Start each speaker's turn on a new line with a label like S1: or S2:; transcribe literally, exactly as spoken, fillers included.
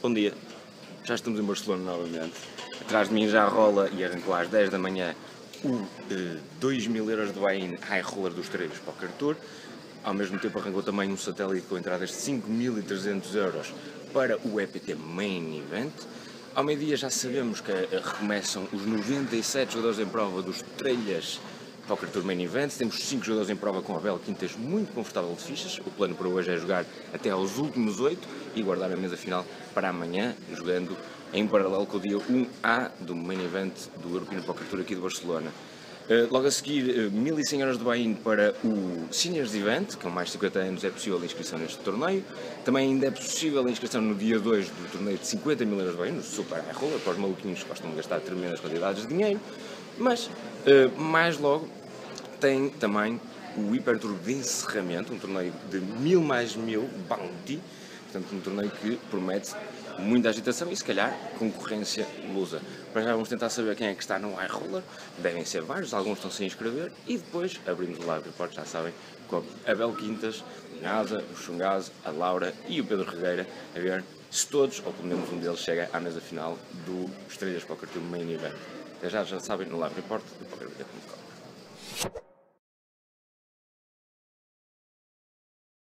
S1: Bom dia, já estamos em Barcelona novamente. Atrás de mim já rola e arrancou às dez da manhã o eh, dois mil euros de buy-in High Roller dos Trelhos Poker Tour. Ao mesmo tempo arrancou também um satélite com entradas de cinco mil e trezentos euros para o E P T Main Event. Ao meio-dia já sabemos que eh, recomeçam os noventa e sete jogadores em prova dos Trelhas Poker Tour Main Event. Temos cinco jogadores em prova com a Abel Quintas muito confortável de fichas. O plano para hoje é jogar até aos últimos oito e guardar a mesa final para amanhã, jogando em paralelo com o dia um A do Main Event do European Poker Tour aqui de Barcelona. Uh, logo a seguir, uh, mil e cem euros de buy-in para o Seniors Event, com mais de cinquenta anos é possível a inscrição neste torneio. Também ainda é possível a inscrição no dia dois do torneio de cinquenta mil euros de buy-in, no Super High Roller, para os maluquinhos que gostam de gastar tremendas quantidades de dinheiro. Mas, uh, mais logo, tem também o Hyper Tour de encerramento, um torneio de mil mais mil bounty, portanto um torneio que promete muita agitação e se calhar concorrência lusa. Para já vamos tentar saber quem é que está no High Roller, devem ser vários, alguns estão sem inscrever e depois abrimos o live report, já sabem, com a Abel Quintas, o Nasa, o Xungazo, a Laura e o Pedro Regueira, a ver se todos, ou pelo menos um deles, chega à mesa final do Estrellas Poker Tour Main Event. Até já, já sabem, no live report do poker b t ponto com.